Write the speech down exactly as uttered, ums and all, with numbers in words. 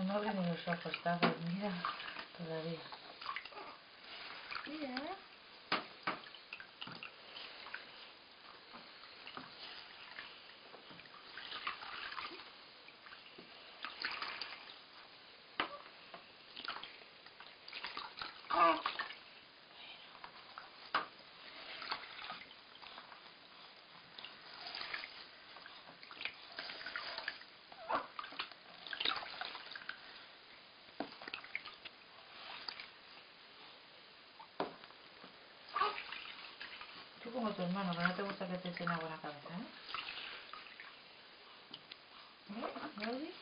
No abre ni los ojos, está dormida todavía. Mira. Tú como tu hermano, que no te gusta que te echen agua en la cabeza, ¿eh? ¿Eh, Gaudí?